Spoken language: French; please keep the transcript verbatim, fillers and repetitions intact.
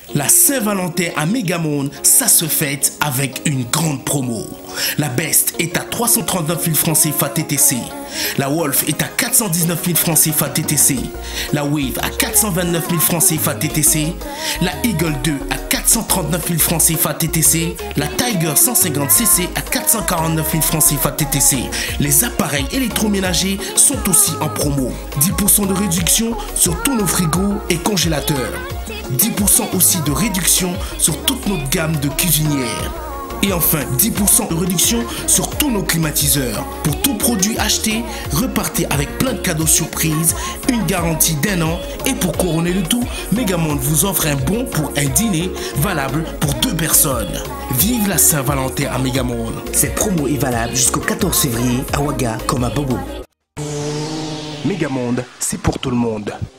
La Saint-Valentin à Megamonde, ça se fête avec une grande promo. La Best est à trois cent trente-neuf mille francs C F A T T C. La Wolf est à quatre cent dix-neuf mille francs C F A T T C. La Wave à quatre cent vingt-neuf mille francs C F A T T C. La Eagle deux à quatre cent trente-neuf mille francs C F A T T C. La Tiger cent cinquante C C à quatre cent quarante-neuf mille francs C F A T T C. Les appareils électroménagers sont aussi en promo. dix pour cent de réduction sur tous nos frigos et congélateurs. dix pour cent aussi de réduction sur toute notre gamme de cuisinières. Et enfin, dix pour cent de réduction sur tous nos climatiseurs. Pour tout produit acheté, repartez avec plein de cadeaux surprises, une garantie d'un an. Et pour couronner le tout, Megamonde vous offre un bon pour un dîner valable pour deux personnes. Vive la Saint-Valentin à Megamonde. Cette promo est valable jusqu'au quatorze février à Ouaga comme à Bobo. Megamonde, c'est pour tout le monde.